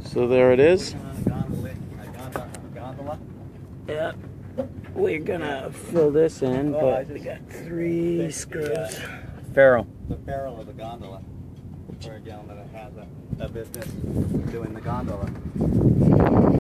So there it is. Yep. We're gonna fill this in, but we got 3 screws. Ferrule. The ferrule of the gondola. For a gentleman that has a business doing the gondola.